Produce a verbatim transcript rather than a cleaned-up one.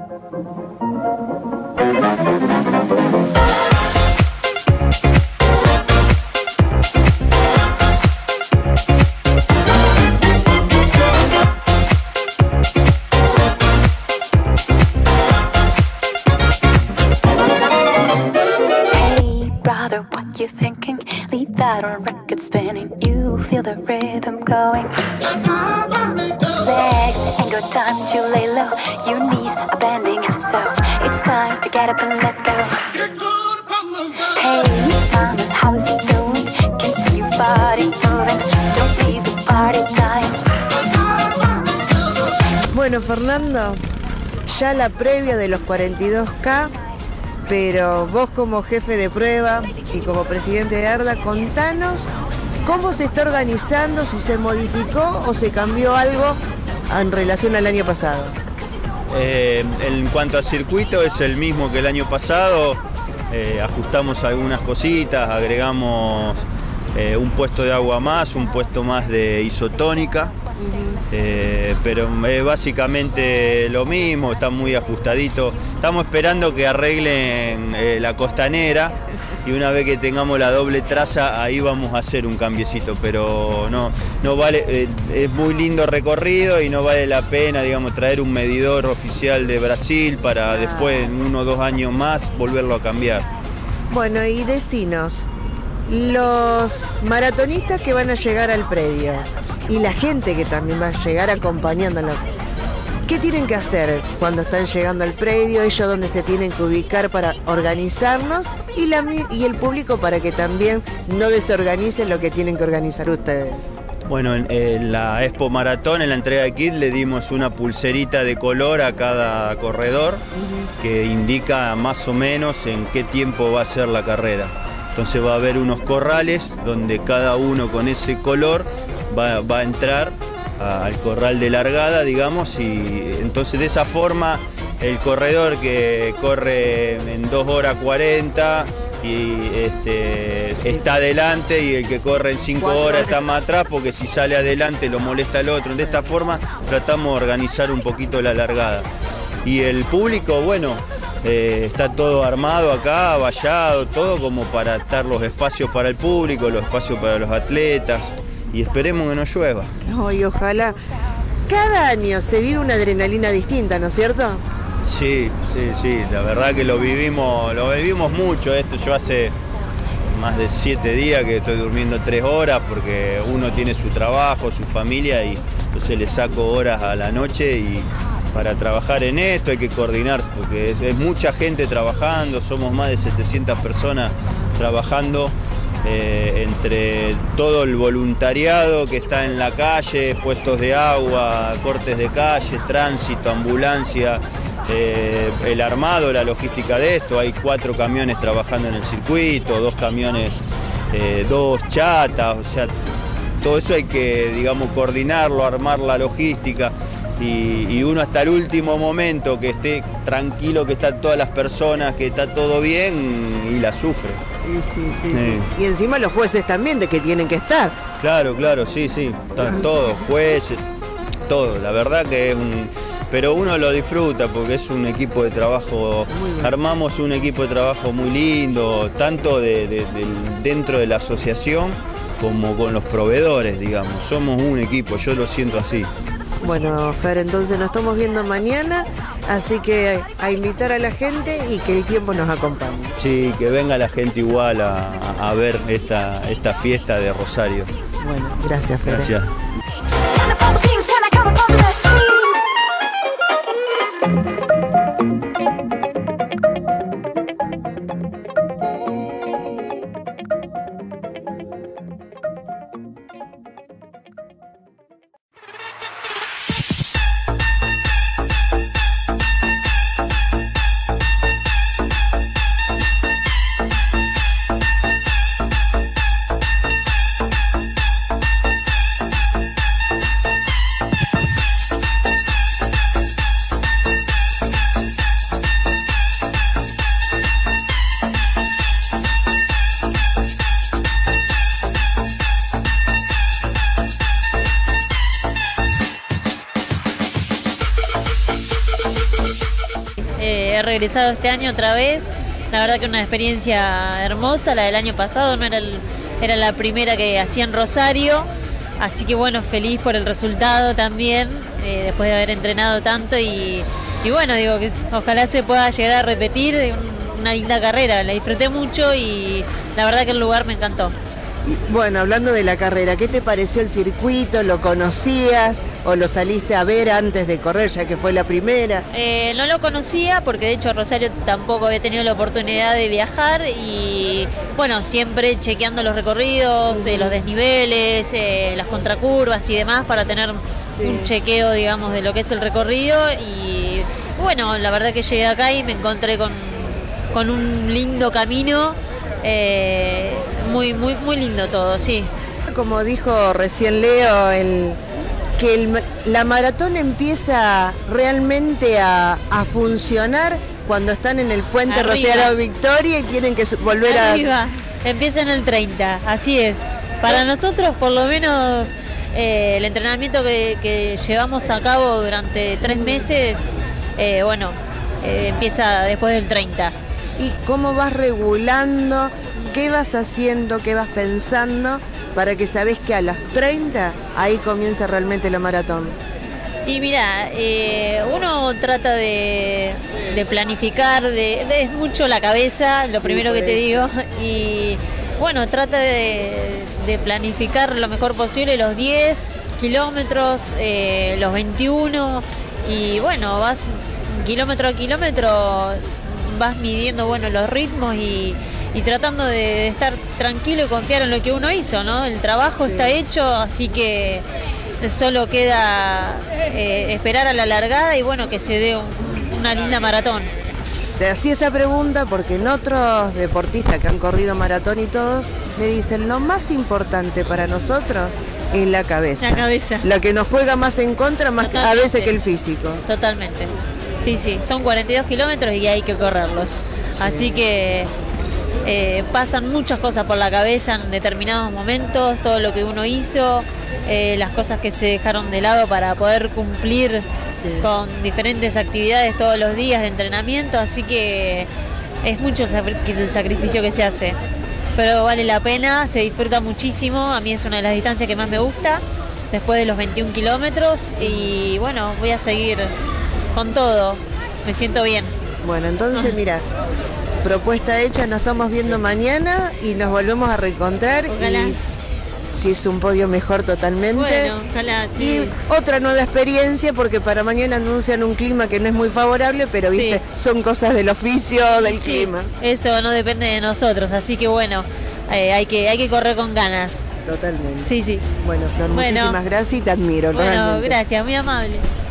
You thinking, leave that on record spinning. You feel the rhythm going. Legs ain't got time to lay low. Your knees are bending, so it's time to get up and let go. Hey, mama, how's it going? Can see your body moving. Don't leave the party time. Bueno, Fernando, ya la previa de los cuarenta y dos K, pero vos como jefe de prueba y como presidente de ARDA, contanos cómo se está organizando, si se modificó o se cambió algo en relación al año pasado. Eh, en cuanto al circuito es el mismo que el año pasado, eh, ajustamos algunas cositas, agregamos eh, un puesto de agua más, un puesto más de isotónica. Eh, pero es básicamente lo mismo, está muy ajustadito. Estamos esperando que arreglen eh, la costanera y una vez que tengamos la doble traza ahí vamos a hacer un cambiecito, pero no, no vale, eh, es muy lindo recorrido y no vale la pena, digamos, traer un medidor oficial de Brasil para después en uno o dos años más volverlo a cambiar. Bueno, y decinos, los maratonistas que van a llegar al predio y la gente que también va a llegar acompañándolo, ¿qué tienen que hacer cuando están llegando al predio? Ellos dónde se tienen que ubicar para organizarnos y, la, y el público para que también no desorganicen lo que tienen que organizar ustedes. Bueno, en, en la Expo Maratón, en la entrega de kit, le dimos una pulserita de color a cada corredor uh-huh. que indica más o menos en qué tiempo va a ser la carrera. Entonces va a haber unos corrales donde cada uno con ese color va, va a entrar a, al corral de largada, digamos, y entonces de esa forma el corredor que corre en dos horas cuarenta y este, está adelante y el que corre en cinco horas está más atrás porque si sale adelante lo molesta al otro. De esta forma tratamos de organizar un poquito la largada. Y el público, bueno, Eh, está todo armado acá, vallado, todo como para estar los espacios para el público, los espacios para los atletas y esperemos que no llueva. No, y ojalá. Cada año se vive una adrenalina distinta, ¿no es cierto? Sí, sí, sí, la verdad que lo vivimos, lo vivimos mucho esto. Yo hace más de siete días que estoy durmiendo tres horas porque uno tiene su trabajo, su familia y entonces le saco horas a la noche y para trabajar en esto hay que coordinar porque es, es mucha gente trabajando, somos más de setecientas personas trabajando eh, entre todo el voluntariado que está en la calle, puestos de agua, cortes de calle, tránsito, ambulancia, eh, el armado, la logística de esto. Hay cuatro camiones trabajando en el circuito, dos camiones, eh, dos chatas, o sea, todo eso hay que, digamos, coordinarlo, armar la logística. Y, y uno hasta el último momento que esté tranquilo, que están todas las personas, que está todo bien y la sufre. Y, sí, sí, sí. Sí. Y encima los jueces también de que tienen que estar. Claro, claro, sí, sí, están todos, jueces, todo, la verdad que es un... Pero uno lo disfruta porque es un equipo de trabajo, armamos un equipo de trabajo muy lindo, tanto de, de, de, dentro de la asociación como con los proveedores, digamos, somos un equipo, yo lo siento así. Bueno, Fer, entonces nos estamos viendo mañana, así que a invitar a la gente y que el tiempo nos acompañe. Sí, que venga la gente igual a, a ver esta, esta fiesta de Rosario. Bueno, gracias, Fer. Gracias. he regresado este año otra vez. La verdad que una experiencia hermosa, la del año pasado, no era, el, era la primera que hacía en Rosario. Así que bueno, feliz por el resultado también, eh, después de haber entrenado tanto y, y bueno, digo que ojalá se pueda llegar a repetir, una linda carrera, la disfruté mucho y la verdad que el lugar me encantó. Y, bueno, hablando de la carrera, ¿qué te pareció el circuito? ¿Lo conocías o lo saliste a ver antes de correr, ya que fue la primera? Eh, no lo conocía porque de hecho Rosario tampoco había tenido la oportunidad de viajar y bueno, siempre chequeando los recorridos, uh-huh. eh, los desniveles, eh, las contracurvas y demás para tener sí. un chequeo, digamos, de lo que es el recorrido y bueno, la verdad que llegué acá y me encontré con, con un lindo camino. Eh, muy, muy, muy lindo todo, sí. Como dijo recién Leo, el, que el, la maratón empieza realmente a, a funcionar cuando están en el puente Rosario Victoria y tienen que volver Arriba. a... Empieza en el treinta, así es. Para nosotros, por lo menos, eh, el entrenamiento que, que llevamos a cabo durante tres meses, eh, bueno, eh, empieza después del treinta. ¿Y cómo vas regulando? ¿Qué vas haciendo? ¿Qué vas pensando? Para que sabés que a las treinta ahí comienza realmente la maratón. Y mira, eh, uno trata de, de planificar, de, de, es mucho la cabeza, lo sí, primero que te digo. Y bueno, trata de, de planificar lo mejor posible los diez kilómetros, eh, los veintiuno. Y bueno, vas kilómetro a kilómetro, vas midiendo bueno los ritmos y, y tratando de, de estar tranquilo y confiar en lo que uno hizo, ¿no? El trabajo sí. está hecho, así que solo queda eh, esperar a la largada y bueno, que se dé un, una linda maratón. Te hacía esa pregunta porque en otros deportistas que han corrido maratón y todos me dicen lo más importante para nosotros es la cabeza. La cabeza. La que nos juega más en contra más que, a veces que el físico. Totalmente. Sí, sí, son cuarenta y dos kilómetros y hay que correrlos. Sí. Así que eh, pasan muchas cosas por la cabeza en determinados momentos, todo lo que uno hizo, eh, las cosas que se dejaron de lado para poder cumplir sí. con diferentes actividades todos los días de entrenamiento, así que es mucho el sacrificio que se hace. Pero vale la pena, se disfruta muchísimo, a mí es una de las distancias que más me gusta, después de los veintiún kilómetros y bueno, voy a seguir con todo, me siento bien. Bueno, entonces mira, propuesta hecha, nos estamos viendo mañana y nos volvemos a reencontrar. Ojalá. Y si es un podio mejor totalmente. Bueno, ojalá. Sí. Y otra nueva experiencia porque para mañana anuncian un clima que no es muy favorable, pero viste, sí. son cosas del oficio, del sí. clima. Eso no depende de nosotros, así que bueno, eh, hay que hay que correr con ganas. Totalmente. Sí, sí. Bueno, Flor, bueno. muchísimas gracias y te admiro. Bueno, realmente. Gracias, muy amable.